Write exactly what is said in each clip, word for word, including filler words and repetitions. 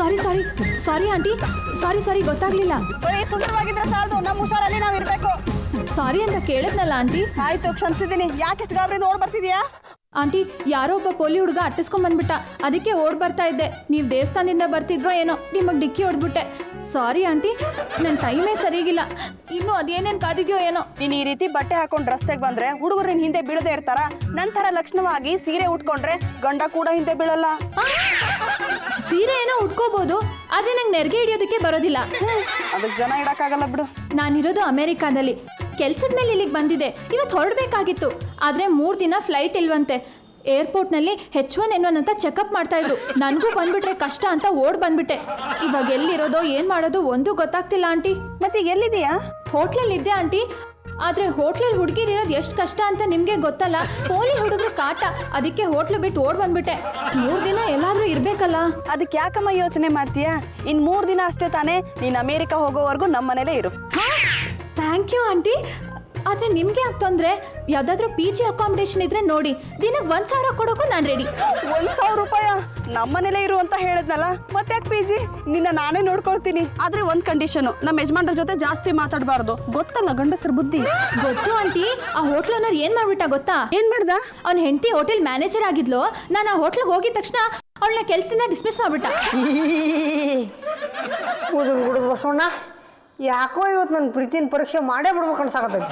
ಸಾರಿ ಸಾರಿ sorry aunty ಸಾರಿ ಸಾರಿ ಗೊತ್ತಾಗ್ಲಿಲ್ಲ. ಸುಂದರವಾಗಿದ್ರೆ ಸಾಲದು, ನಮ್ಮ ಹುಷಾರಲ್ಲಿ ನಾವು ಇರಬೇಕು. ಸಾರಿ ಅಂತ ಕೇಳಿದ್ನಲ್ಲ ಆಂಟಿ. ಆಯ್ತು ಕ್ಷಮಿಸಿದ್ದೀನಿ. ಯಾಕೆಷ್ಟು ಗಾಬರಿ ಓಡ್ ಬರ್ತಿದ್ಯಾ? ಆಂಟಿ ಯಾರೋ ಒಬ್ಬ ಪೋಲಿ ಹುಡುಗ ಅಟ್ಟಿಸ್ಕೊಂಡ್ ಬಂದ್ಬಿಟ್ಟ, ಅದಕ್ಕೆ ಓಡ್ ಬರ್ತಾ ಇದ್ದೆ. ನೀವು ದೇವಸ್ಥಾನದಿಂದ ಬರ್ತಿದ್ರೋ ಏನೋ ನಿಮಗೆ ಡಿಕ್ಕಿ ಹೊಡೆದ್ಬಿಟ್ಟೆ. ಸಾರಿ ಆಂಟಿ, ನನ್ನ ಟೈಮೇ ಸರಿಗಿಲ್ಲ. ಇನ್ನು ಅದೇನೇನು ಕಾದಿದ್ಯೋ ಏನೋ. ನೀನು ಈ ರೀತಿ ಬಟ್ಟೆ ಹಾಕೊಂಡು ರಸ್ತೆಗೆ ಬಂದ್ರೆ ಹುಡುಗರು ನಿನ್ ಹಿಂದೆ ಬೀಳದೇ ಇರ್ತಾರ. ನಂತರ ಲಕ್ಷಣವಾಗಿ ಸೀರೆ ಉಟ್ಕೊಂಡ್ರೆ ಗಂಡ ಕೂಡ ಹಿಂದೆ ಬೀಳಲ್ಲ. ಸೀರೆ ಏನೋ ಉಟ್ಕೋಬಹುದು, ಆದ್ರೆ ನಂಗೆ ನೆರಿಗೆ ಹಿಡಿಯೋದಕ್ಕೆ ಬರೋದಿಲ್ಲ. ಅದಕ್ಕೆ ಜನ ಇಡಕ್ಕಾಗಲ್ಲ ಬಿಡು. ನಾನಿರೋದು ಅಮೆರಿಕಾದಲ್ಲಿ, ಕೆಲ್ಸದ ಮೇಲೆ ಇಲ್ಲಿಗೆ ಬಂದಿದೆ. ಇವತ್ತು ಹೊರಡಬೇಕಾಗಿತ್ತು, ಆದರೆ ಮೂರು ದಿನ ಫ್ಲೈಟ್ ಇಲ್ವಂತೆ. ಏರ್ಪೋರ್ಟ್ನಲ್ಲಿ ಹೆಚ್ ಒನ್ ಎನ್ ಒನ್ ಅಂತ ಚೆಕಪ್ ಮಾಡ್ತಾ ಇದ್ರು. ನನಗೂ ಬಂದ್ಬಿಟ್ರೆ ಕಷ್ಟ ಅಂತ ಓಡ್ ಬಂದ್ಬಿಟ್ಟೆ. ಇವಾಗ ಎಲ್ಲಿರೋದೋ ಏನು ಮಾಡೋದು ಒಂದು ಗೊತ್ತಾಗ್ತಿಲ್ಲ ಆಂಟಿ. ಮತ್ತೆ ಎಲ್ಲಿದೆಯಾ? ಹೋಟ್ಲಲ್ಲಿ ಇದ್ದೆ ಆಂಟಿ, ಆದರೆ ಹೋಟ್ಲಲ್ಲಿ ಹುಡುಗಿರಿರೋದು ಎಷ್ಟು ಕಷ್ಟ ಅಂತ ನಿಮಗೆ ಗೊತ್ತಲ್ಲ. ಪೋಲಿ ಹುಡುಗರು ಕಾಟ, ಅದಕ್ಕೆ ಹೋಟ್ಲು ಬಿಟ್ಟು ಓಡ್ ಬಂದ್ಬಿಟ್ಟೆ. ಮೂರು ದಿನ ಎಲ್ಲಾದರೂ ಇರಬೇಕಲ್ಲ. ಅದಕ್ಕೆ ಯಾಕಮ್ಮ ಯೋಚನೆ ಮಾಡ್ತೀಯಾ? ಇನ್ನು ಮೂರು ದಿನ ಅಷ್ಟೇ ತಾನೇ. ನೀನು ಅಮೇರಿಕಾ ಹೋಗೋವರೆಗೂ ನಮ್ಮ ಮನೇಲೇ ಇರು. Thank you aunty. ಆದರೆ ನಿಮಗೆ ಯಾಕೆ ತೊಂದರೆ? ಯಾವುದಾದ್ರೂ ಪಿ ಜಿ ಅಕಾಮಿಡೇಷನ್ ಇದ್ರೆ ನೋಡಿ, ದಿನಕ್ಕೆ ಒಂದು ಸಾವಿರ ಕೊಡೋಕ್ಕೂ ನಾನು ರೆಡಿ. ಒಂದು ಸಾವಿರ ರೂಪಾಯ? ನಮ್ಮನೇಲೇ ಇರು ಅಂತ ಹೇಳಿದ್ನಲ್ಲ, ಮತ್ತೆ ಯಾಕೆ ಪಿ ಜಿ? ನಿನ್ನ ನಾನೇ ನೋಡ್ಕೊಳ್ತೀನಿ. ಆದರೆ ಒಂದು ಕಂಡೀಷನು, ನಮ್ಮ ಯಜಮಾನ್ರ ಜೊತೆ ಜಾಸ್ತಿ ಮಾತಾಡಬಾರ್ದು. ಗೊತ್ತಲ್ಲ ಗಂಡಸರ ಬುದ್ಧಿ. ಗೊತ್ತು ಆಂಟಿ. ಆ ಹೋಟ್ಲ್ ಓನರ್ ಏನು ಮಾಡ್ಬಿಟ್ಟ ಗೊತ್ತಾ? ಏನು ಮಾಡ್ದ? ಅವ್ನ ಹೆಂಡತಿ ಹೋಟೆಲ್ ಮ್ಯಾನೇಜರ್ ಆಗಿದ್ಲು. ನಾನು ಆ ಹೋಟ್ಲಿಗೆ ಹೋಗಿದ ತಕ್ಷಣ ಅವಳನ್ನ ಕೆಲಸದಿಂದ ಡಿಸ್ಮಿಸ್ ಮಾಡ್ಬಿಟ್ಟ. ಬಸವಣ್ಣ, ಯಾಕೋ ಇವತ್ತು ನನ್ನ ಪ್ರೀತಿನ ಪರೀಕ್ಷೆ ಮಾಡೇ ಬಿಡ್ಬೇಕು ಅನ್ಸಾಕತ್ತೈತಿ.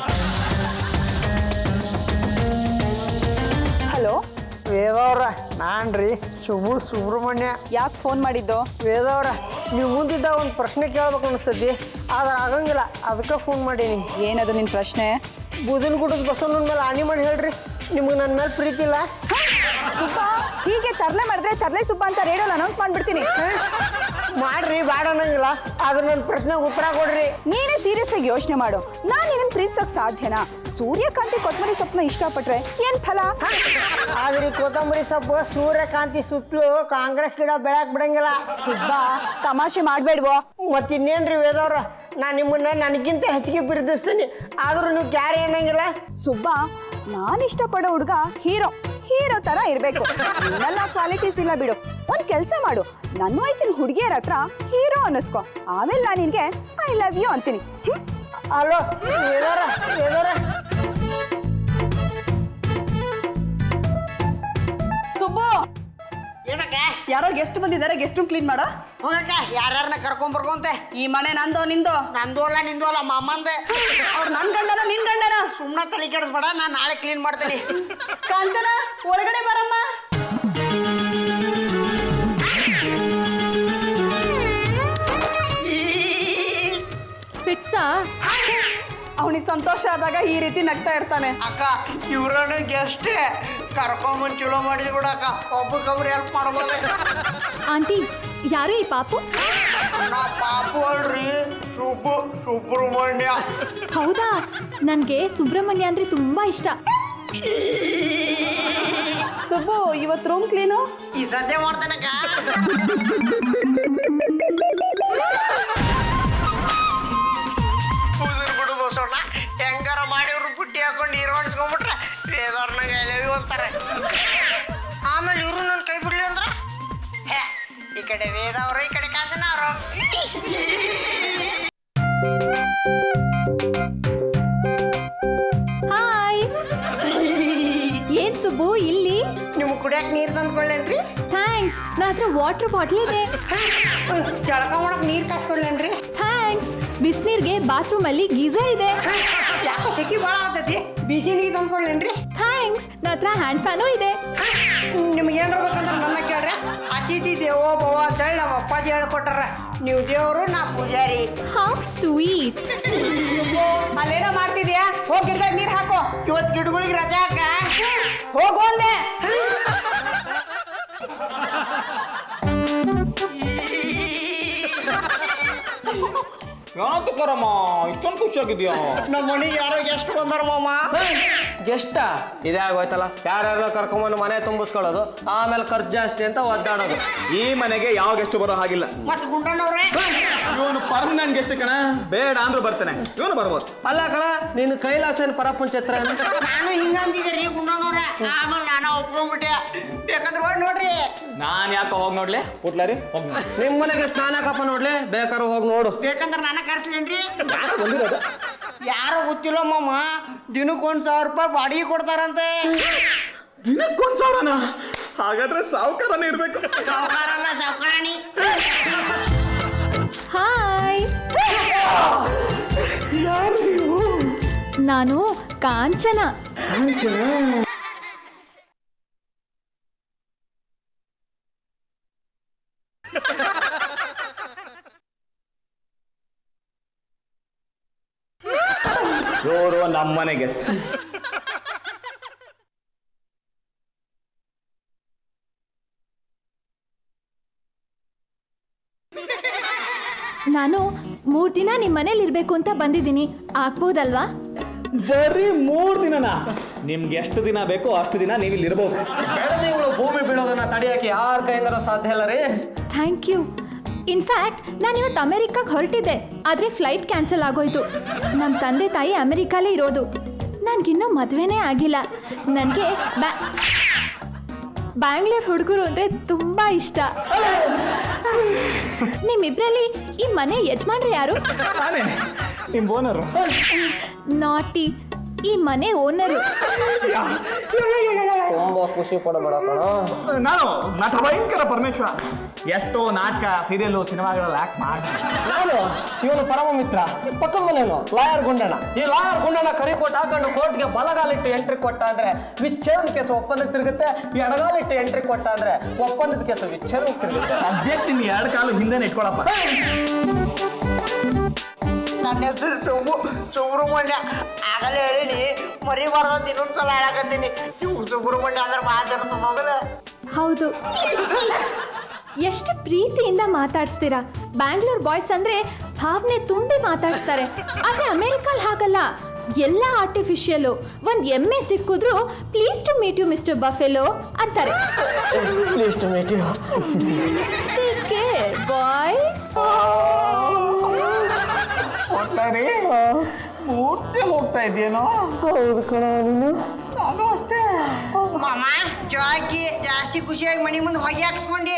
ಹಲೋ ವೇದವ್ರ, ನಾನು ರೀ ಶುಭು ಸುಬ್ರಹ್ಮಣ್ಯ. ಯಾಕೆ ಫೋನ್ ಮಾಡಿದ್ದು? ವೇದವ್ರ, ನೀವು ಮುಂದಿದ್ದ ಒಂದು ಪ್ರಶ್ನೆ ಕೇಳ್ಬೇಕು ಅನಿಸ್ತೈತಿ, ಆದ್ರೆ ಆಗಂಗಿಲ್ಲ, ಅದಕ್ಕೆ ಫೋನ್ ಮಾಡೀನಿ. ಏನದು ನಿನ್ನ ಪ್ರಶ್ನೆ? ಬೂದಿನ ಗುಡದ ಬಸವಣ್ಣನ ಮೇಲೆ ಆಣಿ ಮಾಡಿ ಹೇಳ್ರಿ, ನಿಮ್ಗೆ ನನ್ನ ಮೇಲೆ ಪ್ರೀತಿ ಇಲ್ಲ? ಸುಬ್ಬ, ಹೀಗೆ ತರಲೆ ಮಾಡಿದ್ರೆ ತರಲೆ ಸುಬ್ಬ ಅಂತ ರೇಡಿಯೋಲಿ ಅನೌನ್ಸ್ ಮಾಡ್ಬಿಡ್ತೀನಿ. ಮಾಡ್ರಿ, ಬೇಡ ಅನ್ನಂಗಿಲ್ಲ, ಆದ್ರೆ ನನ್ನ ಪ್ರಶ್ನೆಗೆ ಉತ್ತರ ಕೊಡ್ರಿ. ನೀನೇ ಸೀರಿಯಸ್ ಆಗಿ ಯೋಚನೆ ಮಾಡು. ನಾನು ನಿನ್ನ ಪ್ರೀತಿಸೋಕೆ ಸಾಧ್ಯನಾ? ಸೂರ್ಯಕಾಂತಿ ಕೊತ್ತಂಬರಿ ಸೊಪ್ಪನ್ನ ಇಷ್ಟಪಟ್ರೆ ಏನ್ ಫಲ? ಆದ್ರೆ ಕೊತ್ತಂಬರಿ ಸೊಪ್ಪು ಸೂರ್ಯಕಾಂತಿ ಸುತ್ತಲೂ ಕಾಂಗ್ರೆಸ್ ಗಿಡ ಬೆಳಕ್ ಬಿಡಂಗಿಲ್ಲ. ಸುಬ್ಬ, ತಮಾಷೆ ಮಾಡ್ಬೇಡ್ವೋ. ಮತ್ತೆ ಇನ್ನೇನ್ರಿ ವೇದವ್ರ, ನಾನು ನಿಮ್ಮನ್ನ ನನಗಿಂತ ಹೆಚ್ಚಿಗೆ ಪ್ರೀತಿಸ್ತೀನಿ, ಆದ್ರೂ ನೀವು ಕ್ಯಾರಿ ಅನ್ನಂಗಿಲ್ಲ. ಸುಬ್ಬ, ನಾನು ಇಷ್ಟಪಡೋ ಹುಡುಗ ಹೀರೋ ಹೀರೋ ತರ ಇರ್ಬೇಕು. ಇನ್ನೆಲ್ಲ ಕ್ವಾಲಿಟೀಸ್ ಇಲ್ಲ ಬಿಡು. ಒಂದ್ ಕೆಲಸ ಮಾಡು, ನನ್ನ ವಯಸ್ಸಿನ ಹುಡುಗಿಯರ ಹತ್ರ ಹೀರೋ ಅನ್ನಿಸ್ಕೊ. ಆಮೇಲೆ ನಾನು ನಿನ್ಗೆ ಐ ಲವ್ ಯು ಅಂತೀನಿ. ಅಲೋ ವೇದವ್ರ, ವೇದವ್ರ. ಸುಬ್ಬು, ಯಾರೋ ಗೆಸ್ಟ್ ಬಂದಿದ್ದಾರೆ, ಗೆಸ್ಟ್ ರೂಮ್ ಕ್ಲೀನ್ ಮಾಡೋ. ಹೋಗಕ್ಕ, ಯಾರ್ಯಾರನ್ನ ಕರ್ಕೊಂಡ್ ಬರ್ಕೊಂತೆ. ಈ ಮನೆ ನಂದೋ ನಿಂದೋ? ನಂದು ಅಲ್ಲ ನಿಂದು ಅಲ್ಲ, ಮಾಮಂದೆ. ಅವ್ರು ನನ್ ಗಂಡನ ನಿನ್ ಗಂಡನ? ಸುಮ್ಮನೆ ತಲೆ ಕೆಡಿಸ್ಬೇಡ, ನಾನು ನಾಳೆ ಕ್ಲೀನ್ ಮಾಡ್ತೀನಿ. ಕಾಂಚನ, ಒಳಗಡೆ ಬರಮ್ಮ. ಫಿಟ್ಸಾ? ಅವನಿಗೆ ಸಂತೋಷ ಆದಾಗ ಈ ರೀತಿ ನಗ್ತಾ ಇರ್ತಾನೆ. ಅಕ್ಕ, ಇವ್ರನ್ನ ಗೆಸ್ಟೇ ಕರ್ಕೊಂಬಂದು ಚಲೋ ಮಾಡಿದ್ ಬಿಡಕ್ಕ, ಒಬ್ಬಕ್ಕೊಬ್ರು ಹೆಲ್ಪ್ ಮಾಡ್ಬೋದು. ಆಂಟಿ, ಯಾರು ಈ ಪಾಪು? ನಾ ಪಾಪು ಅಲ್ರಿ, ಸುಬ್ಬು ಸುಬ್ರಹ್ಮಣ್ಯ. ಹೌದಾ? ನನಗೆ ಸುಬ್ರಹ್ಮಣ್ಯ ಅಂದ್ರೆ ತುಂಬಾ ಇಷ್ಟ. ಸುಬ್ಬು, ಇವತ್ತು ರೂಮ್ ಕ್ಲೀನು ಈ ಸದ್ಯ ಮಾಡ್ತಾನಕ್ಕ. ಬಿಡು ಬಸವಣ್ಣ, ಹೆಂಗಾರ ಮಾಡಿ ಅವ್ರು ಬುಟ್ಟಿ ಹಾಕೊಂಡು ನೀರು ಹೊಡಿಸ್ಕೊಂಡ್ಬಿಟ್ರೆ ವೇದವ್ರನಾಗ ಎಲೆವಿ ಹೋಗ್ತಾರೆ. ಆಮೇಲೆ ಇವರು ನನ್ನ ಕೈ ಬಿಡ್ಲಿ ಅಂದ್ರ ಹೇ, ಈ ಕಡೆ ವೇದ ಅವರು, ಈ ಕಡೆ ಕಾಂಚನ ಅವರು. ಹಾಯ್. ಏನ್ ಸುಬ್ಬು ಇಲ್ಲಿ? ನಿಮ್ಗೆ ಕುಡಿಯಕ್ಕೆ ನೀರು ತಂದ್ಕೊಳ್ಳೇನ್ರಿ? ಥ್ಯಾಂಕ್ಸ್. ನನ್ನ ಹತ್ರ ವಾಟರ್ ಬಾಟ್ಲ್ ಇದೆ. ಜಳಕ ಮಾಡಕ್ ನೀರು ಕಾಸ್ಕೊಳ್ಳೇನ್ರಿ? ಥ್ಯಾಂಕ್ಸ್. ಬಿಸಿನೀರಿಗೆ ಬಾತ್ರೂಮ್ ಅಲ್ಲಿ ಗೀಸರ್ ಇದೆ. ಯಾಕೋ ಸೆಕಿ ಭಾಳ ಆಗ್ತೈತಿ, ಬಿಸಿ ನೀರು ತಂದ್ಕೊಳ್ಳೇನ್ರಿ? ಥ್ಯಾಂಕ್ಸ್. ನನ್ನ ಹತ್ರ ಹ್ಯಾಂಡ್ ಫ್ಯಾನು ಇದೆ. ನಿಮ್ಗೆ ಏನ್ ಬೇಕಂದ್ರೆ ನನ್ನ ಕೇಳ್ರಿ. ಅತಿಥಿ ದೇವೋ ಭವ ಅಂತ ಹೇಳಿ ನಮ್ಮ ಅಪ್ಪಾಜಿ ಹೇಳ್ಕೊಟ್ಟಾರ. ನೀವು ದೇವರು, ನಾ ಪೂಜಾರಿ. How sweet. ಅಲ್ಲೇನೋ ಮಾಡ್ತಿದ್ಯಾ? ಹೋಗಿ ಗಿಡದಾಗ ನೀರು ಹಾಕೋ. ಇವತ್ತು ಗಿಡಗಳಿಗೆ ರಜಾ ಹಾಕ. ಹೋಗು ಅಂದೆ. ಯಾವತ್ತು ಕರಮ್ಮ ಇಷ್ಟೊಂದು ಖುಷಿಯಾಗಿದ್ಯಾ? ನಮ್ಮ ಮನೆಗೆ ಯಾರೋ ಗೆಸ್ಟ್ ಬಂದಾರ ಮಾಮ. ಗೆಸ್ಟ ಇದೇ ಆಗೋಯ್ತಲ್ಲ, ಯಾರ್ಯಾರೋ ಕರ್ಕೊಂಬಂದು ಮನೆ ತುಂಬಿಸ್ಕೊಳ್ಳೋದು, ಆಮೇಲೆ ಖರ್ಚು ಜಾಸ್ತಿ ಅಂತ ಒದ್ದಾಡೋದು. ಈ ಮನೆಗೆ ಯಾವ ಗೆಸ್ಟ್ ಬರೋ ಹಾಗಿಲ್ಲ. ಮತ್ತೆ ಗುಂಡಣ್ಣವ್ರೆ ಇವನು ಪರ್ಮನೆಂಟ್ ಗೆಸ್ಟ್ ಕಣ, ಬೇಡ ಅಂದ್ರೂ ಬರ್ತಾನೆ, ಇವನು ಬರ್ಬೋದು. ಅಲ್ಲ ಕಣ, ನೀನು ಕೈಲಾಸನ ಪರಪ್ಪನ ಚಿತ್ರ. ನಾನು ಹಿಂಗಂದಿದ್ದೆ ರೀ ಗುಂಡನವ್ರೆ, ಆಮೇಲೆ ನಾನು ಒಪ್ಕೊಂಡ್ಬಿಟ್ಟೆ. ಬೇಕಾದ್ರೆ ಹೋಗಿ ನೋಡ್ರಿ. ನಾನು ಯಾಕೆ ಹೋಗಿ ನೋಡ್ಲಿ ಪುಟ್ಲಾರಿ, ಹೋಗಿ ನಿಮ್ಮ ಮನೆಗೆ ಸ್ನಾನ ಕಪ್ಪ ನೋಡ್ಲಿ, ಬೇಕಾದ್ರೆ ಹೋಗಿ ನೋಡು. ಬೇಕಂದ್ರೆ ನಾನು ಕರ್ಸ್ಲೇನ್ರಿ? ಯಾರೋ ಗೊತ್ತಿಲ್ಲ ಮಾಮ, ದಿನಕ್ಕೊಂದ್ ಸಾವಿರ ರೂಪಾಯಿ ಬಾಡಿಗೆ ಕೊಡ್ತಾರಂತೆ. ದಿನಕ್ಕೊಂದ್ ಸಾವಿರನ? ಹಾಗಾದ್ರೆ ಸಾವುಕಾರನೇ ಇರ್ಬೇಕು. ಸಾವುಕಾರ ಅಲ್ಲ, ಸಾವುಕಾರಣಿ. ಹಾಯ್, ಯಾರು ನೀವು? ನಾನು ಕಾಂಚನ. ಇವರು ನಮ್ಮನೆ ಗೆಸ್ಟ್. ನಾನು ಮೂರು ದಿನ ನಿಮ್ಮ ಮನೇಲಿ ಇರಬೇಕು ಅಂತ ಬಂದಿದ್ದೀನಿ, ಆಗ್ಬೋದಲ್ವಾ? ಬರೀ ಮೂರು ದಿನನಾ? ನಿಮ್ಗೆ ಎಷ್ಟು ದಿನ ಬೇಕೋ ಅಷ್ಟು ದಿನ ನೀವು ಇಲ್ಲಿ ಇರ್ಬೋದು. ಬೆಳೆದಿಗಳು ಭೂಮಿ ಬೀಳೋದನ್ನ ತಡೆಯಕ್ಕೆ ಯಾರ ಕೈಯಿಂದಲೂ ಸಾಧ್ಯ ಇಲ್ಲ ರೀ. Thank you. ಇನ್ಫ್ಯಾಕ್ಟ್ ನಾನು ಇವತ್ತು ಅಮೆರಿಕಾಗೆ ಹೊರಟಿದ್ದೆ, ಆದರೆ ಫ್ಲೈಟ್ ಕ್ಯಾನ್ಸಲ್ ಆಗೋಯ್ತು. ನಮ್ಮ ತಂದೆ ತಾಯಿ ಅಮೆರಿಕಾಲೇ ಇರೋದು. ನನಗಿನ್ನೂ ಮದುವೆನೇ ಆಗಿಲ್ಲ. ನನಗೆ ಬ್ಯಾ ಬ್ಯಾಂಗ್ಳೂರ್ ಹುಡುಗರು ಅಂದರೆ ತುಂಬ ಇಷ್ಟ. ನಿಮ್ಮಿಬ್ಬರಲ್ಲಿ ಈ ಮನೆ ಯಜಮಾನ್ರು ಯಾರು? ನಾನೇ ನಿಮ್ಮ ಓನರು. ನಾಟಿ, ಈ ಮನೆ ಓನರು. ತುಂಬಾ ಖುಷಿ ಪಡಬೇಡ ಕಣ. ನಾನು ನಟ ಭಯಂಕರ ಪರಮೇಶ್ವರ. ಎಷ್ಟೋ ನಾಟಕ, ಸೀರಿಯಲ್, ಸಿನಿಮಾಗಳಲ್ಲಿ ಆಕ್ಟ್ ಮಾಡಿ. ನಾನು ಇವನು ಪರಮ ಮಿತ್ರ, ಪಕ್ಕದ ಮನೇನು ಲಾಯರ್ ಗುಂಡಣ್ಣ. ಈ ಲಾಯರ್ ಗುಂಡಣ್ಣ ಕರಿ ಕೊಟ್ಟು ಹಾಕೊಂಡು ಕೋರ್ಟ್ಗೆ ಬಲಗಾಲಿಟ್ಟು ಎಂಟ್ರಿ ಕೊಟ್ಟ ಅಂದ್ರೆ ವಿಚ್ಛೇದನ ಕೇಸು ಒಪ್ಪಂದಕ್ಕೆ ತಿರುಗುತ್ತೆ, ಎಡಗಾಲಿಟ್ಟು ಎಂಟ್ರಿ ಕೊಟ್ಟ ಅಂದ್ರೆ ಒಪ್ಪಂದದ ಕೇಸು ವಿಚ್ಛೇದನಕ್ಕೆ ತಿರುಗುತ್ತೆ. ಸದ್ಯಕ್ಕೆ ನಿನ್ನ ಎರಡು ಕಾಲು ಹಿಂದೆ ಇಟ್ಕೊಳಪ್ಪ. ನನ್ನ ಹೆಸರು ಸುಬ್ಬು ಸುಬ್ರಹ್ಮಣ್ಯ. ಆಗಲೇ ಹೇಳಿನಿ ಮರಿಬಾರ್ದಂತ ಇನ್ನೊಂದ್ಸಲ ಹೇಳಕತ್ತೀನಿ. ಇವ್ರು ಸುಬ್ರಹ್ಮಣ್ಯ ಅಂದ್ರೆ ಮಾತಾಡ್ತದಲ್ಲ. ಹೌದು, ಎಷ್ಟು ಪ್ರೀತಿಯಿಂದ ಮಾತಾಡಿಸ್ತೀರಾ. ಬ್ಯಾಂಗ್ಳೂರ್ ಬಾಯ್ಸ್ ಅಂದರೆ ಭಾವನೆ ತುಂಬಿ ಮಾತಾಡಿಸ್ತಾರೆ. ಆದರೆ ಅಮೆರಿಕಲ್ಲಿ ಹಾಗಲ್ಲ, ಎಲ್ಲ ಆರ್ಟಿಫಿಷಿಯಲು. ಒಂದು ಎಮ್ಮೆ ಸಿಕ್ಕಿದ್ರು please to meet you mister buffalo ಅಂತಾರೆ. Please to meet you. Take care boys. ಮೂರ್ಛೆ ಹೋಗ್ತಾ ಇದೆಯೇನೋ? ಹೌದು ಕಣ, ನೀನು ನಾನು ಅಷ್ಟೇ. ಮಾಮ ಜಾಕಿ ಜಾಸ್ತಿ ಖುಷಿಯಾಗಿ ಮನೆ ಮುಂದೆ ಹೊಗೆ ಹಾಕ್ಸ್ಕೊಂಡಿ.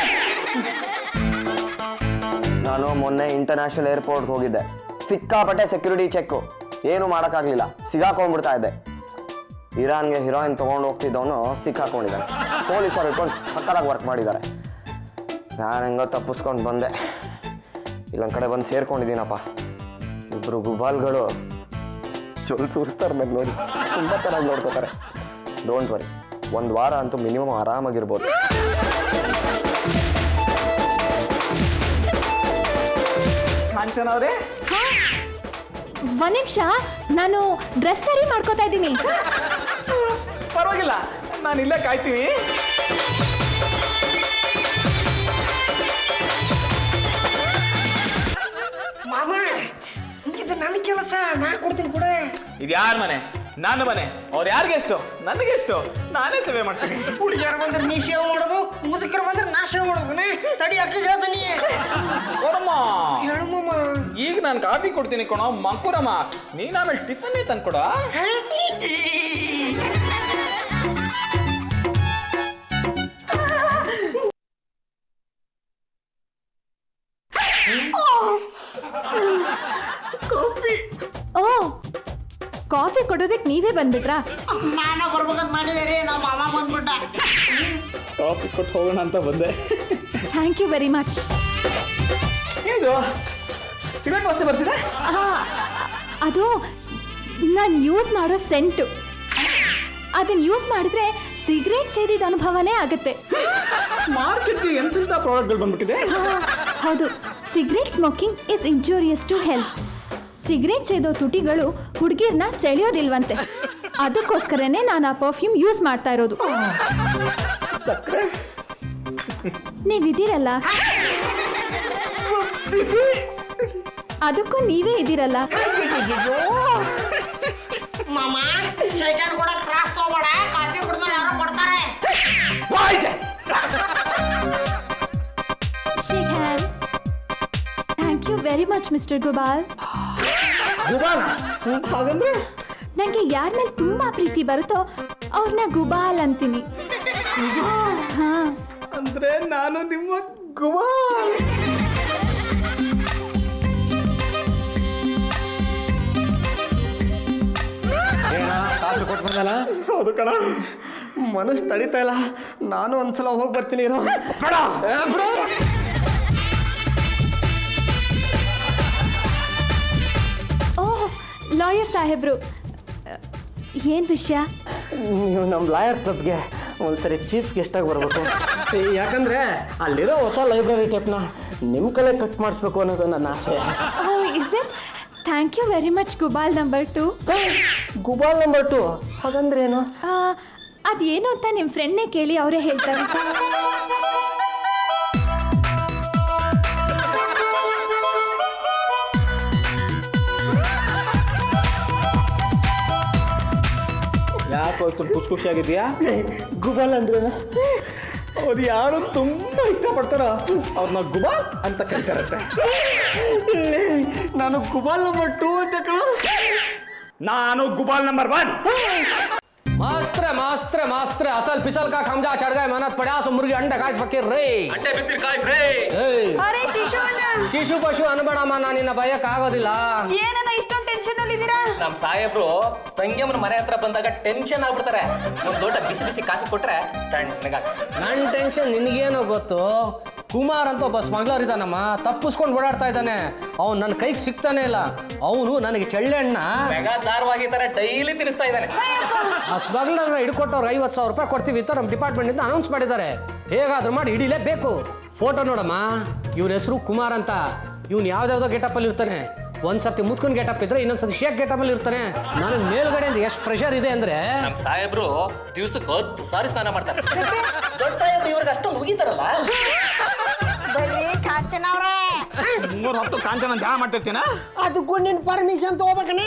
ನಾನು ಮೊನ್ನೆ ಇಂಟರ್ನ್ಯಾಷನಲ್ ಏರ್ಪೋರ್ಟ್ಗೆ ಹೋಗಿದ್ದೆ. ಸಿಕ್ಕಾಪಟ್ಟೆ ಸೆಕ್ಯೂರಿಟಿ ಚೆಕ್ಕು, ಏನು ಮಾಡೋಕ್ಕಾಗಲಿಲ್ಲ, ಸಿಗಾಕೊಂಡ್ಬಿಡ್ತಾ ಇದ್ದೆ. ಇರಾನ್ಗೆ ಹೀರೋಯಿನ್ ತೊಗೊಂಡು ಹೋಗ್ತಿದ್ದವನು ಸಿಕ್ಕಾಕೊಂಡಿದ್ದಾನೆ. ಪೊಲೀಸರು ಇಟ್ಕೊಂಡು ಸಕ್ಕತ್ತಾಗಿ ವರ್ಕ್ ಮಾಡಿದ್ದಾರೆ. ನಾನು ಹೆಂಗೋ ತಪ್ಪಿಸ್ಕೊಂಡು ಬಂದೆ. ಇಲ್ಲೊಂದು ಕಡೆ ಬಂದು ಸೇರ್ಕೊಂಡಿದ್ದೀನಪ್ಪ. ಇಬ್ಬರು ಗುಬಾಲ್ಗಳು ಚೊಲ್ ಸುರಿಸ್ತಾರೆ ಮೇಲೆ ನೋಡಿ, ತುಂಬ ಚೆನ್ನಾಗಿ ನೋಡ್ಕೋತಾರೆ. ಡೋಂಟ್ ವರಿ, ಒಂದು ವಾರ ಅಂತೂ ಮಿನಿಮಮ್ ಆರಾಮಾಗಿರ್ಬೋದು. ಕಾಂಚನ ಅವರೇ, ಒಂದು ನಿಮಿಷ, ನಾನು ಡ್ರೆಸ್ ಸರಿ ಮಾಡ್ಕೋತಾ ಇದ್ದೀನಿ. ಪರವಾಗಿಲ್ಲ, ನಾನು ಇಲ್ಲೇ ಕಾಯ್ತೀವಿ. ಮಾಮ ಇದು ನನ್ನ ಕೆಲಸ, ನಾ ಕೊಡ್ತೀನಿ ಕೂಡ. ಇದು ಯಾರ ಮನೆ? ನನ್ನ ಮನೆ. ಅವ್ರು ಯಾರಿಗೆ ಎಷ್ಟು, ನನಗೆ ಎಷ್ಟು, ನಾನೇ ಸೇವೆ ಮಾಡ್ತೀನಿ. ಹುಡುಗಿಯರು ಬಂದ್ರೆ ನೀ ಸೇವೆ ಮಾಡೋದು, ಮುದುಕರು ಬಂದ್ರೆ ನಾ ಸೇವೆ ಮಾಡೋದು. ತಡಿ ಅಕ್ಕಿ ಹೇಳ್ತೀನಿ. ಕೊಡಮ್ಮ, ಹೇಳು ಮಾಮ. ಈಗ ನಾನು ಕಾಫಿ ಕೊಡ್ತೀನಿ ಕೊಡೋ ಮಂಕುರಮ್ಮ. ನೀನು ಆಮೇಲೆ ಟಿಫನ್ ತಂದ್ಕೊಡ. ಕಾಫಿ. ಓ, ಕಾಫಿ ಕೊಡೋದಕ್ಕೆ ನೀವೇ ಬಂದ್ಬಿಟ್ರಾ? ನಾನು ಬರ್ಬೇಕಂತ ಮಾಡಿದೆ ರೀ, ನಮ್ಮ ಮಾಮ ಬಂದ್ಬಿಟ್ಟ. ಕಾಫಿ ಕೊಟ್ಟು ಹೋಗೋಣ ಅಂತ ಬಂದೆ. Thank you very much. ಇದು ಸಿಗರೇಟ್ ವಾಸನೆ ಬರ್ತಿದೆ. ಅದು ನಾನು ಯೂಸ್ ಮಾಡೋ ಸೆಂಟು. ಅದನ್ನು ಯೂಸ್ ಮಾಡಿದ್ರೆ ಸಿಗರೇಟ್ ಸೇದಿದ ಅನುಭವನೇ ಆಗುತ್ತೆ. ಮಾರ್ಕೆಟ್ಗೆ ಎಂತೆಂಥ ಪ್ರಾಡಕ್ಟ್ಗಳು ಬಂದ್ಬಿಟ್ಟಿದೆ. ಹೌದು, cigarette smoking is injurious to health. Cigarette ಸೇದೋ ತುಟಿಗಳು ಹುಡುಗಿರ್ನ ಸೆಳೆಯೋದಿಲ್ವಂತೆ. ಅದಕ್ಕೋಸ್ಕರನೇ ನಾನು ಆ ಪರ್ಫ್ಯೂಮ್ ಯೂಸ್ ಮಾಡ್ತಾ ಇರೋದು. ಸಕ್ಕರೆ ನೀವಿದ್ದೀರಲ್ಲ, ಅದಕ್ಕೂ ನೀವೇ ಇದ್ದೀರಲ್ಲ. ಮಾಮ ಸೈಕಲ್ ಕೂಡ ಕ್ರಾಸ್ ಹೋಗ್ಬೇಡ, ಕಾಫಿ ಕುಡಿದ್ಮೇಲೆ ಯಾರೋ ಕೊಡ್ತಾರೆ. Shake hand. Thank you mister Gubal. Gubal ಹಾಗಂದ್ರೆ ನನಗೆ ಯಾರ ಮೇಲೆ ತುಂಬಾ ಪ್ರೀತಿ ಬರುತ್ತೋ ಅವ್ರನ್ನ ಗುಬಾಲ್ ಅಂತೀನಿ. ಹಾ ಅಂದ್ರೆ ನಾನು ನಿಮ್ಮ ಗುಬಾಲ್. ಏನ ಕಾಫಿ ಕೊಟ್ಟು ಬಂದಲ್ಲ? ಹೌದು ಕಣ. ಮನಸ್ಸು ತಡಿತಾ ಇಲ್ಲ. ನಾನು ಒಂದ್ಸಲ ಹೋಗಿ ಬರ್ತೀನಿ. ಇರೋ ಬೇಡ. ಓಹ್ ಲಾಯರ್ ಸಾಹೇಬ್ರು, ಏನು ವಿಷಯ? ನೀವು ನಮ್ಮ ಲಾಯರ್ ಕ್ಲಬ್ಗೆ ಒಂದ್ಸರಿ ಚೀಫ್ ಗೆಸ್ಟಾಗಿ ಬರಬೇಕು. ಯಾಕಂದರೆ ಅಲ್ಲಿರೋ ಹೊಸ ಲೈಬ್ರರಿ ಟೈಪ್ನ ನಿಮ್ಮ ಕಲೆ ಕಟ್ ಮಾಡಿಸ್ಬೇಕು ಅನ್ನೋದು ನನ್ನ ಆಸೆ. Oh is it? Thank you very much Gubal number two. Gubal number two ಹಾಗಂದ್ರೆ ಏನು? ಅದೇನು ಅಂತ ನಿಮ್ಮ ಫ್ರೆಂಡ್ನೇ ಕೇಳಿ ಅವರೇ ಹೇಳ್ತಾರೆ. ಯಾಕೋ ಇಷ್ಟೊಂದು ಖುಷಿ ಖುಷಿಯಾಗಿದೆಯಾ? ಗುಬಾಲ್ ಅಂದ್ರೇನು? ಅವ್ರು ಯಾರು ತುಂಬ ಇಷ್ಟಪಡ್ತಾರ ಅವ್ರನ್ನ ಗುಬಾಲ್ ಅಂತ ಕರೀತಾರತ್ತೆ. ನಾನು ಗುಬಾಲ್ ನಂಬರ್ ಟೂ ಅಂತ ಕಳು. ನಾನು ಗುಬಾಲ್ ನಂಬರ್ ಒನ್. मास्त्रे मास्त्रे मास्त्रे असल फिसल का खमजा चढ़ गए मेहनत पड़ा सो मुर्गी अंडे काइस फकीर रे अंडे बिस्तिर काइस रे ಅರೆ ಶಿಶುವಣ್ಣ, ಶಿಶು ಪಶು ಅನ್ಬೇಡಮ್ಮ ನಾನು ನಿನ್ನ ಭಯಕ್ಕೆ ಆಗೋದಿಲ್ಲ. ಏನನ್ನ ಇಷ್ಟೊಂದು ಟೆನ್ಷನ್ ಅಲ್ಲಿ ಇದ್ದೀರಾ? ನಮ್ ಸಾಹೇಬ್ರು ತಂಗಿಯಮ್ಮನ ಮನೆ ಹತ್ರ ಬಂದಾಗ ಟೆನ್ಷನ್ ಆಗ್ಬಿಡ್ತಾರೆ. ಒಂದ್ ಲೋಟ ಬಿಸಿ ಬಿಸಿ ಕಾಫಿ ಕೊಟ್ರೆ ತಣ್ಣಗ. ನನ್ನ ಟೆನ್ಷನ್ ನಿನಗೇನೋ ಗೊತ್ತು. ಕುಮಾರ್ ಅಂತ ಒಬ್ಬ ಸ್ಮಗ್ಲರ್ ಇದ್ದಾನಮ್ಮ, ತಪ್ಪಿಸ್ಕೊಂಡು ಓಡಾಡ್ತಾ ಇದ್ದಾನೆ. ಅವ್ನು ನನ್ನ ಕೈಗೆ ಸಿಗ್ತಾನೆ ಇಲ್ಲ. ಅವನು ನನಗೆ ಚಳ್ಳೆಣ್ಣ ಮೆಗಾ ದಾರವಾಗಿ ತರ ಡೈಲಿ ತಿನ್ನಿಸ್ತಾ ಇದ್ದಾನೆ. ಆ ಸ್ಮಗ್ಲರ್ನ ಹಿಡ್ಕೊಟ್ಟವ್ರು ಐವತ್ತು ಸಾವಿರ ರೂಪಾಯಿ ಕೊಡ್ತೀವಿ ಅಂತ ನಮ್ಮ ಡಿಪಾರ್ಟ್ಮೆಂಟಿಂದ ಅನೌನ್ಸ್ ಮಾಡಿದ್ದಾರೆ. ಹೇಗಾದ್ರೂ ಮಾಡಿ ಹಿಡಿಲೇಬೇಕು. ಫೋಟೋ ನೋಡಮ್ಮ, ಇವ್ರ ಹೆಸರು ಕುಮಾರ್ ಅಂತ. ಇವ್ನು ಯಾವ್ದಾವ್ದೋ ಗೆಟಪ್ಪಲ್ಲಿ ಇರ್ತಾನೆ. ಒಂದ್ಸರ್ತಿ ಮುತ್ಕೊಂಡ್ ಗೆಟಪ್ ಇದ್ರೆ ಇನ್ನೊಂದ್ಸತಿ ಶೇಕ್ ಗೆಟಪ್ಪಲ್ಲಿ ಇರ್ತಾನೆ. ನನಗೆ ಮೇಲ್ಗಡೆಯಿಂದ ಎಷ್ಟು ಪ್ರೆಷರ್ ಇದೆ ಅಂದ್ರೆ ನಮ್ ಸಾಹೇಬ್ರು ದಿವ್ಸಕ್ಕೆ ಹತ್ತು ಸಾರಿ ಸ್ನಾನ ಮಾಡ್ತಾರೆ. ದೊಡ್ಡ ಸಾಹೇಬ್ರು ಇವ್ರಿಗೆ ಅಷ್ಟೊಂದು ಉಗಿತಾರಲ್ಲ. ಬರೀ ಕಾಂಚನವ್ರೆ, ಮೂರು ಹೊತ್ತು ಕಾಂಚನ ಧ್ಯಾನ ಮಾಡ್ತಿರ್ತೀನ. ಅದಕ್ಕೂ ನಿನ್ ಪರ್ಮಿಷನ್ ತಗೋಬೇಕನೆ.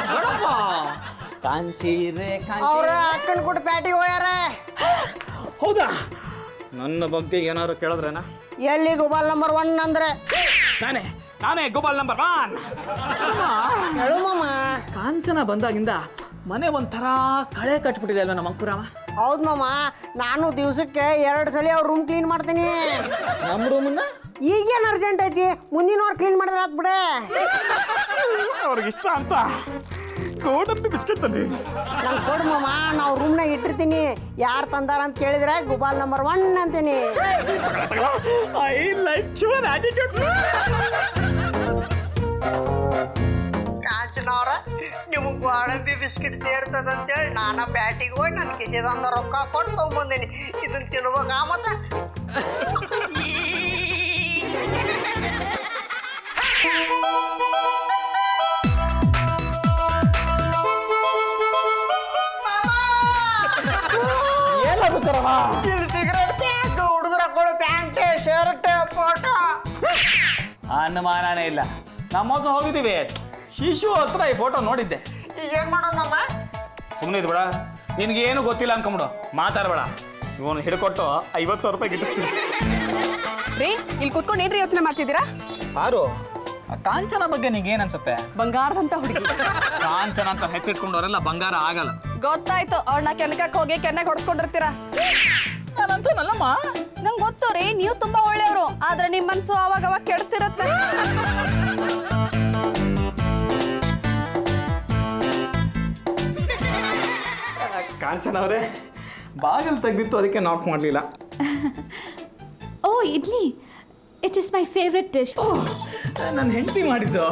ಕಾಂಚಿ ರೇ ಅವ್ರ ಅಕ್ಕನ ಕೂಡ ಪ್ಯಾಟಿಗೆ ಹೋಗ್ಯಾರ. ಹೌದಾ? ನನ್ನ ಬಗ್ಗೆ ಏನಾದ್ರು ಕೇಳಿದ್ರೇನ? ಎಲ್ಲಿ ಗುಬಾಲ್ ನಂಬರ್ ಒನ್ ಅಂದ್ರೆ ನಾನೇ ನಾನೇ ಗುಬಾಲ್ ನಂಬರ್ ಒನ್. ಹೇಳು ಮಾಮ. ಕಾಂಚನ ಬಂದಾಗಿಂದ ಮನೆ ಒಂಥರ ಕಳೆ ಕಟ್ಬಿಟ್ಟಿದೆ ಅಲ್ವ ನಮ್ಮ ಅಂಕುರಾಮ? ಹೌದ್ ಮಾಮ, ನಾನು ದಿವ್ಸಕ್ಕೆ ಎರಡು ಸಲ ಅವ್ರ ರೂಮ್ ಕ್ಲೀನ್ ಮಾಡ್ತೀನಿ. ನಮ್ಮ ರೂಮನ್ನ ಈಗೇನು ಅರ್ಜೆಂಟ್ ಐತಿ, ಮುಂದಿನ ವಾರ ಕ್ಲೀನ್ ಮಾಡಿದ್ರೆ ಆತ್ ಬಿಡೆ. ಅವ್ರಿಗೆ ಇಷ್ಟ ಅಂತ ಗೋಡಂಬಿ ಬಿಸ್ಕೆಟ್ ತಂದೀನಿ. ನಂಗೆ ಕೊಡು ಮಾಮ, ನಾವು ರೂಮ್ನಾಗ ಇಟ್ಟಿರ್ತೀನಿ. ಯಾರು ತಂದಾರ ಅಂತ ಕೇಳಿದ್ರೆ ಗುಬಾಲ್ ನಂಬರ್ ಒನ್ ಅಂತೀನಿ. I like your attitude. ಕಾಂಚನವ್ರ, ನಿಮಗೆ ಗೋಡಂಬಿ ಬಿಸ್ಕಿಟ್ ಸೇರ್ತದಂತೇಳಿ ನಾನು ಪ್ಯಾಟಿಗೆ ಹೋಗಿ ನನ್ನ ಕಿಸೆದಂದ ರೊಕ್ಕ ಕೊಟ್ಟು ತೊಗೊಂಬಂದೀನಿ. ಇದನ್ನ ತಿನ್ಬೇಕಾ ಮತ್ತೆ? ಇಲ್ಲಿ ಸಿಗರೇಟ್ ಪ್ಯಾಕ್, ಹುಡುಗರ ಹಾಕೊಳ್ಳೋ ಪ್ಯಾಂಟ್ ಶರ್ಟ್ ಫೋಟೋ. ಅನುಮಾನನೇ ಇಲ್ಲ. ನಮ್ಮ ಹೊಸ ಹೋಗಿದ್ದೀವಿ, ಶಿಶು ಹತ್ರ ಈ ಫೋಟೋ ನೋಡಿದ್ದೆ. ಈಗ ಏನ್ ಮಾಡೋಣಮ್ಮ? ಸುಮ್ಮನೆ ಇದು ಬೇಡ, ನಿನ್ಗೇನು ಗೊತ್ತಿಲ್ಲ ಅನ್ಕೊಂಬಿಡು, ಮಾತಾಡ್ಬೇಡ. ಇವನು ಹಿಡ್ಕೊಟ್ಟು ಐವತ್ತು ಸಾವಿರ ರೂಪಾಯಿ ಗಿಟ್ಟಿಸ್ತೀನಿ. ರೀ, ಇಲ್ಲಿ ಕುತ್ಕೊಂಡು ಏನ್ರಿ ಯೋಚನೆ ಮಾಡ್ತಿದ್ದೀರಾ? ಆರು ಕಾಂಚನ ಬಗ್ಗೆ ನಿಂಗೇನ್ ಅನ್ಸುತ್ತೆ? ಬಂಗಾರದಂತ ಹುಡುಗಿ. ಕಾಂಚನ ಅಂತ ಹೆಚ್ಚಿಟ್ಕೊಂಡವರೆಲ್ಲ ಬಂಗಾರ ಆಗಲ್ಲ. ಗೊತ್ತಾಯ್ತು, ಅವಳನ್ನ ಕೆನಕಕ್ಕೆ ಹೋಗಿ ಕೆನ್ನೆಗೆ ಹೊಡ್ಸ್ಕೊಂಡಿರ್ತೀರಾ. ನಾನಂತನಲ್ಲಮ್ಮ. ನಂಗೆ ಗೊತ್ತು ರೀ, ನೀವು ತುಂಬಾ ಒಳ್ಳೆಯವರು. ಆದ್ರೆ ನಿಮ್ಮ ಮನಸ್ಸು ಅವಾಗ ಅವಾಗ ಕೆಡ್ತಿರತ್ತೆ. ಕಾಂಚನ ಅವರೇ, ಬಾಗಿಲು ತೆಗ್ದಿತ್ತು, ಅದಕ್ಕೆ ನಾಕ್ ಮಾಡಲಿಲ್ಲ. Oh idli, it is my favourite dish. ನನ್ನ ಹೆಂಡತಿ ಮಾಡಿದ್ದು.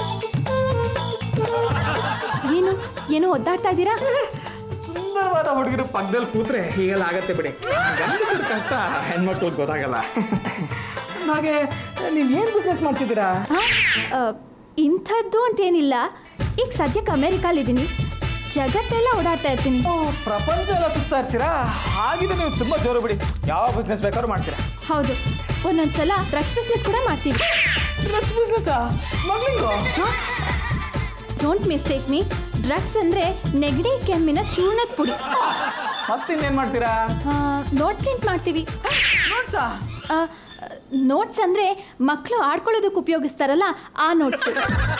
ಏನು ಏನು ಒದ್ದಾಡ್ತಾ ಇದ್ದೀರಾ? ಸುಂದರವಾದ ಹುಡುಗರು ಪಕ್ಕದಲ್ಲಿ ಕೂತ್ರೆ ಹೀಗೆಲ್ಲ ಆಗತ್ತೆ ಬಿಡಿ. ಗಂಡಸರ ಕಷ್ಟ ಹೆಣ್ಮಕ್ಳಿಗೆ ಗೊತ್ತಾಗಲ್ಲ. ಹಾಗೆ ನೀವು ಏನು ಬಿಸ್ನೆಸ್ ಮಾಡ್ತಿದ್ದೀರಾ? ಇಂಥದ್ದು ಅಂತೇನಿಲ್ಲ. ಈಗ ಸದ್ಯಕ್ಕೆ ಅಮೇರಿಕಾಲಿದ್ದೀನಿ, ಜಗತ್ತೆಲ್ಲ ಓಡಾಡ್ತಾ ಇರ್ತೀನಿ. ಓ, ಪ್ರಪಂಚ ಎಲ್ಲ ಸುತ್ತಾ ಇರ್ತೀರಾ? ಹಾಗಿದ್ರೆ ನೀವು ತುಂಬ ಜೋರು ಬಿಡಿ. ಯಾವ ಬಿಸ್ನೆಸ್ ಬೇಕಾದ್ರೂ ಮಾಡ್ತೀರಾ? ಹೌದು, ಒಂದೊಂದ್ಸಲ ಡ್ರಗ್ಸ್ ಬಿಸ್ನೆಸ್ ಕೂಡ ಮಾಡ್ತೀವಿ. ಡ್ರಗ್ಸ್ ಬಿಸ್ನೆಸ್ಸಾ? Smuggling? Don't mistake me. Drugs ಅಂದರೆ ನೆಗಡಿ ಕೆಮ್ಮಿನ ಚೂರ್ಣದ ಪುಡಿ. ಮತ್ತಿನ್ನೇನು ಮಾಡ್ತೀರಾ? ನೋಟ್ ಪ್ರಿಂಟ್ ಮಾಡ್ತೀವಿ. ನೋಟ್ಸಾ? ನೋಟ್ಸ್ ಅಂದರೆ ಮಕ್ಕಳು ಆಡ್ಕೊಳ್ಳೋದಕ್ಕೆ ಉಪಯೋಗಿಸ್ತಾರಲ್ಲ ಆ ನೋಟ್ಸು.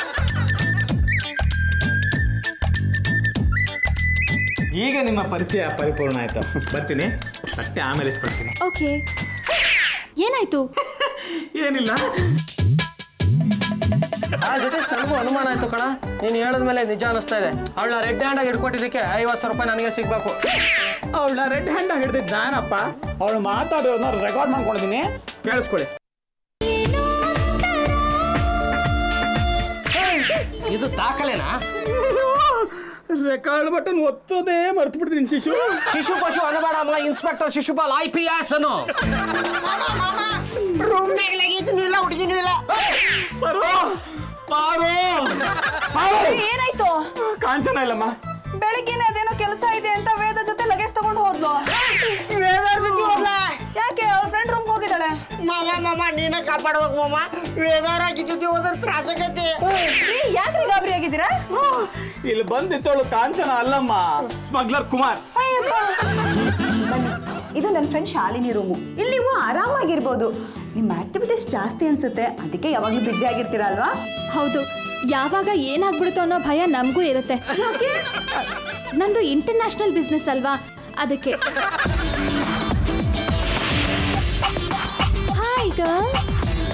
ಈಗ ನಿಮ್ಮ ಪರಿಚಯ ಪರಿಪೂರ್ಣ ಆಯ್ತು. ಬರ್ತೀನಿ, ಮತ್ತೆ ಆಮೇಲೆ ಇಸ್ಕೊಡ್ತೀನಿ. ಓಕೆ. ಏನಾಯ್ತು? ಏನಿಲ್ಲ. ಆ ಜೊತೆ ನನಗೂ ಅನುಮಾನ ಆಯ್ತು ಕಣ. ನೀನು ಹೇಳಿದ್ಮೇಲೆ ನಿಜ ಅನಿಸ್ತಾ ಇದೆ. ಅವಳನ್ನ ರೆಡ್ ಹ್ಯಾಂಡ್ ಆಗಿ ಹಿಡ್ಕೊಟ್ಟಿದ್ದಕ್ಕೆ ಐವತ್ತು ಸಾವಿರ ರೂಪಾಯಿ ನನಗೆ ಸಿಗ್ಬೇಕು. ಅವಳನ್ನ ರೆಡ್ ಹ್ಯಾಂಡ್ ಆಗಿ ಹಿಡ್ದಿದ್ದು ನಾನಪ್ಪ. ಅವಳು ಮಾತಾಡೋದನ್ನ ರೆಕಾರ್ಡ್ ಮಾಡ್ಕೊಂಡಿದ್ದೀನಿ, ಕೇಳಿಸ್ಕೊಳ್ಳಿ. ಇದು ದಾಖಲೆನಾ? ರೆಕಾರ್ಡ್ ಬಟನ್ ಒತ್ತೋದೇ ಮರ್ತು ಬಿಡ್ತೀನಿ. ಶಿಶು ಶಿಶು ಪಶು ಅನ್ನಬೇಡಮ್ಮ, inspector Shishupal I P S ಅನ್ನು. ರೂಮ್ನಾಗ ಲಗೇಜನು ಇಲ್ಲ, ಹುಡುಗಿನೂ ಇಲ್ಲ. ಏನಾಯ್ತು? ಕಾಂಚನ ಇಲ್ಲಮ್ಮ. ಬೆಳಿಗ್ಗೆನೆ ಅದೇನೋ ಕೆಲಸ ಇದೆ ಅಂತ ವೇದ ಜೊತೆ ಲಗೇಜ್ ತಗೊಂಡು ಹೋದ್ಲು. ಯಾಕೆ? ಅವ್ರ ಫ್ರೆಂಡ್ ರೂಮ್ ಹೋಗಿದ್ದಾಳೆ. ಮಾಮ ಮಾಮ ನೀನ ಕಾಪಾಡ್ಬೇಕು ಮಾಮ. ವೇದಾರ ಆಗಿದ್ದು ಹೋದ್ರೆ ತ್ರಾಸಕತ್ತೆ. ಯಾಕ್ರಿ ಗಾಬರಿ ಆಗಿದ್ದೀರಾ? ಇಲ್ಲಿ ಬಂದಿತ್ತವಳು ಕಾಂಚನ ಅಲ್ಲಮ್ಮ, ಸ್ಮಗ್ಲರ್ ಕುಮಾರ್. ಇದು ನನ್ನ ಫ್ರೆಂಡ್ ಶಾಲಿನಿ ರೂಮು. ಇಲ್ಲಿ ನೀವು ಆರಾಮಾಗಿರ್ಬೋದು. ನಿಮ್ಮ ಆಕ್ಟಿವಿಟೀಸ್ ಜಾಸ್ತಿ ಅನ್ಸುತ್ತೆ, ಅದಕ್ಕೆ ಯಾವಾಗಲೂ ಬ್ಯುಸಿ ಆಗಿರ್ತೀರಾ ಅಲ್ವಾ? ಹೌದು, ಯಾವಾಗ ಏನಾಗ್ಬಿಡುತ್ತೋ ಅನ್ನೋ ಭಯ ನಮಗೂ ಇರುತ್ತೆ. ನಂದು ಇಂಟರ್ನ್ಯಾಷನಲ್ ಬಿಸ್ನೆಸ್ ಅಲ್ವಾ, ಅದಕ್ಕೆ. Hi girls.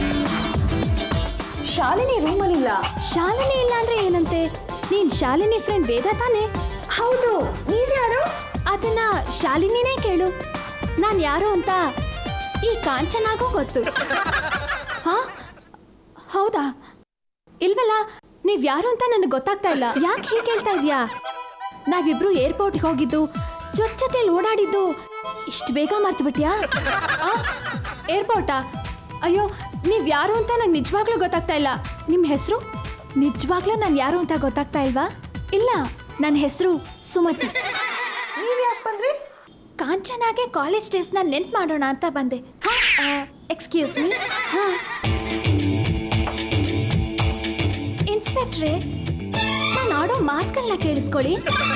ಶಾಲಿನಿ ರೂಮಲ್ಲಿಲ್ಲ. ಶಾಲಿನಿ ಇಲ್ಲ ಅಂದ್ರೆ ಏನಂತೆ? ನೀನ್ ಶಾಲಿನಿ ಫ್ರೆಂಡ್ ವೇದ ತಾನೆ? ಹೌದು. ನೀವ್ಯಾರು? ಅದನ್ನ ಶಾಲಿನಿನೇ ಕೇಳು. ನಾನು ಯಾರು ಅಂತ ಈ ಕಾಂಚನಾಗೂ ಗೊತ್ತು. ಹಾ, ಹೌದಾ? ಇಲ್ವಲ್ಲ, ನೀವ್ ಯಾರು ಅಂತ ನನಗೆ ಗೊತ್ತಾಗ್ತಾ ಇಲ್ಲ. ಯಾಕೆ ಹೀಗೆ ಕೇಳ್ತಾ ಇದೀಯಾ? ನಾವಿಬ್ರು ಏರ್ಪೋರ್ಟ್ಗೆ ಹೋಗಿದ್ದು, ಜೊತೆ ಜೊತೆಲಿ ಓಡಾಡಿದ್ದು, ಇಷ್ಟು ಬೇಗ ಮರ್ತು ಬಿಟ್ಯಾ? ಏರ್ಪೋರ್ಟಾ? ಅಯ್ಯೋ, ನೀವ್ ಯಾರು ಅಂತ ನಂಗೆ ನಿಜವಾಗ್ಲೂ ಗೊತ್ತಾಗ್ತಾ ಇಲ್ಲ. ನಿಮ್ಮ ಹೆಸರು? ನಿಜವಾಗ್ಲೂ ನಾನು ಯಾರು ಅಂತ ಗೊತ್ತಾಗ್ತಾ ಇಲ್ವಾ? ಇಲ್ಲ, ನನ್ನ ಹೆಸರು ಸುಮತಿ. ನೀವ್ ಯಾಕೆ ಬಂದ್ರಿ? ಕಾಂಚನಾಗೆ ಕಾಲೇಜ್ ಡೇಸ್ನ ನೆನ್ಪು ಮಾಡೋಣ ಅಂತ ಬಂದೆ. ಹಾಂ, ಎಕ್ಸ್ಕ್ಯೂಸ್ ಮೀ. ಹಾಂ, ಇನ್ಸ್ಪೆಕ್ಟ್ರೇ, ನಾನು ಆಡೋ ಮಾತುಗಳನ್ನ ಕೇಳಿಸ್ಕೊಳ್ಳಿ.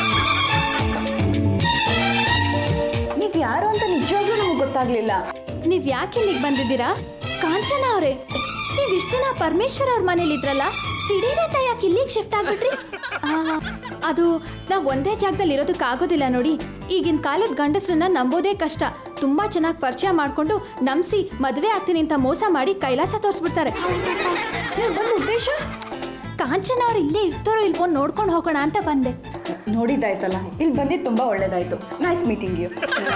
ನೀವ್ ಯಾರು ಅಂತ ನಿಜವಾಗ್ಲೂ ನಮ್ಗೆ ಗೊತ್ತಾಗ್ಲಿಲ್ಲ. ನೀವು ಯಾಕೆ ಇಲ್ಲಿಗೆ ಬಂದಿದ್ದೀರಾ? ಕಾಂಚನ ಅವರೇ, ನೀವು ಇಷ್ಟು ದಿನ ಪರಮೇಶ್ವರ್ ಅವ್ರ ಮನೇಲಿ ಇದ್ರಲ್ಲ, ದಿಢೀರಂತ ಯಾಕೆ ಇಲ್ಲಿಗೆ ಶಿಫ್ಟ್ ಆಗ್ಬಿಟ್ರಿ? ಅದು ನಾವು ಒಂದೇ ಜಾಗದಲ್ಲಿ ಇರೋದಕ್ಕಾಗೋದಿಲ್ಲ ನೋಡಿ. ಈಗಿನ ಕಾಲದ ಗಂಡಸ್ರನ್ನ ನಂಬೋದೇ ಕಷ್ಟ. ತುಂಬಾ ಚೆನ್ನಾಗಿ ಪರಿಚಯ ಮಾಡಿಕೊಂಡು ನಂಬಿಸಿ ಮದುವೆ ಆಗ್ತೀನಿ ಅಂತ ಮೋಸ ಮಾಡಿ ಕೈಲಾಸ ತೋರಿಸ್ಬಿಡ್ತಾರೆ. ಉದ್ದೇಶ? ಕಾಂಚನ ಅವ್ರು ಇಲ್ಲೇ ಇರ್ತಾರೋ ಇಲ್ವೋ ನೋಡ್ಕೊಂಡು ಹೋಗೋಣ ಅಂತ ಬಂದೆ. ನೋಡಿದ್ದಾಯ್ತಲ್ಲ, ಇಲ್ಲಿ ಬಂದಿದ್ದು ತುಂಬಾ ಒಳ್ಳೇದಾಯ್ತು. Nice meeting you.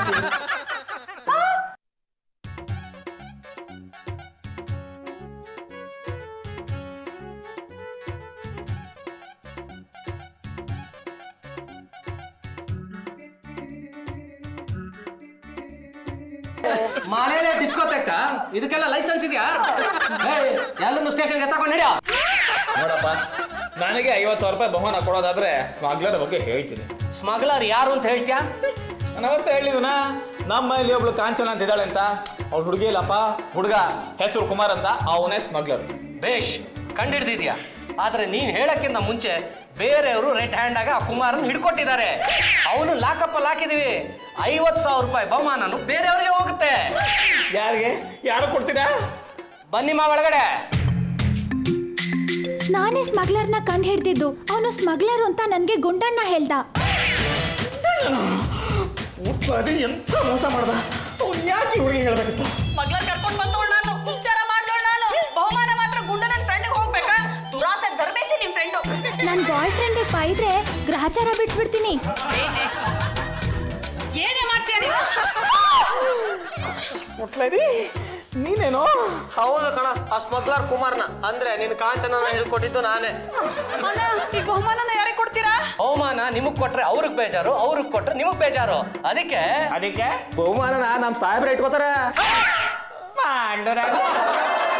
ಮನೇಲೆ ಡಿಸ್ಕೋತೆಕ್ಕ ಇದಕ್ಕೆಲ್ಲ ಲೈಸೆನ್ಸ್ ಇದೆಯಾ? ಎಲ್ಲರೂ ಸ್ಟೇಷನ್ಗೆ ತಗೊಂಡು ನಡ್ಯಾ. ನೋಡಪ್ಪ, ನನಗೆ ಐವತ್ತು ಸಾವಿರ ರೂಪಾಯಿ ಬಹುಮಾನ ಕೊಡೋದಾದ್ರೆ ಸ್ಮಗ್ಲರ್ ಬಗ್ಗೆ ಹೇಳ್ತೀನಿ. ಸ್ಮಗ್ಲರ್ ಯಾರು ಅಂತ ಹೇಳ್ತೀಯಾ? ನಾವತ್ತ ಹೇಳಿದ್ನಾ, ನಮ್ಮ ಇಲ್ಲಿ ಒಬ್ಳು ಕಾಂಚನ ಅಂತ ಇದ್ದಾಳೆ ಅಂತ. ಅವ್ಳು ಹುಡುಗಿ ಇಲ್ಲಪ್ಪ, ಹುಡುಗ ಹೆಸರು ಕುಮಾರ್ ಅಂತ, ಅವನೇ ಸ್ಮಗ್ಲರ್. ಬೇಷ್, ಕಂಡಿಡ್ದಿದ್ಯಾ. ಆದ್ರೆ ನೀನ್ ಹೇಳಕ್ಕಿಂತ ಮುಂಚೆ ಬೇರೆಯವರು ರೆಡ್ ಹ್ಯಾಂಡ್ ಆಗಿ ಆ ಕುಮಾರನ್ ಹಿಡ್ಕೊಟ್ಟಿದ್ದಾರೆ. ಅವನು ಲಾಕಪ್ಪಲ್ಲಿ ಹಾಕಿದೀವಿ. ಐವತ್ತು ಸಾವಿರ ರೂಪಾಯಿ ಬಹುಮಾನನು ಬೇರೆಯವರಿಗೆ ಹೋಗುತ್ತೆ. ಯಾರಿಗೆ? ಯಾರು ಕೊಡ್ತೀರಾ? ಬನ್ನಿ ಮಾ ಒಳಗಡೆ. ನಾನೇ ಸ್ಮಗ್ಲರ್ನ ಕಂಡು ಹಿಡ್ದಿದ್ದು. ಅವನು ಸ್ಮಗ್ಲರ್ ಅಂತ ನನಗೆ ಗುಂಡಣ್ಣ ಹೇಳ್ದ. ಎಂತ ಮೋಸ ಮಾಡ್ದ? ಅವ್ನು ಯಾಕೆ ಹುಡುಗಿ ಹೇಳ್ಬೇಕಿತ್ತು? ಸ್ಮಗ್ಲರ್ ಕರ್ಕೊಂಡು ಬಂದವಳು ನಾನು, ಉಪಚಾರ ಮಾಡಿದವಳು ನಾನು. ಬಹುಮಾನ ಮಾತ್ರ ಗುಂಡ ನನ್ನ ಫ್ರೆಂಡ್ಗೆ ಹೋಗ್ಬೇಕಾ? ದುರಾಸೆ ಧರ್ಮೇಸಿ ನಿಮ್ ಫ್ರೆಂಡು. ನನ್ನ ಬಾಯ್ ಫ್ರೆಂಡ್ ಬೈದ್ರೆ ಗ್ರಹಚಾರ ಬಿಡ್ಸ್ಬಿಡ್ತೀನಿ. ಏನೇ ಮಾಡ್ತೀಯ ನೀನು? ಮುಟ್ಲರಿ ನೀನೇನೋ? ಹೌದು ಕಣ, ಆ ಸ್ಮಗ್ಲರ್ ಕುಮಾರ್ನ ಅಂದ್ರೆ ನಿನ್ ಕಾಂಚನ ಹಿಡ್ಕೊಟ್ಟಿದ್ದು ನಾನೇ. ಈ ಬಹುಮಾನನ ಯಾರಿಗೆ ಕೊಡ್ತೀರಾ? ಬಹುಮಾನ ನಿಮಗ್ ಕೊಟ್ರೆ ಅವ್ರಿಗೆ ಬೇಜಾರು, ಅವ್ರಿಗೆ ಕೊಟ್ರೆ ನಿಮಗ್ ಬೇಜಾರು. ಅದಕ್ಕೆ ಅದಕ್ಕೆ ಬಹುಮಾನನ ನಮ್ಮ ಸಾಹೇಬ್ರ ಇಟ್ಕೋತಾರ.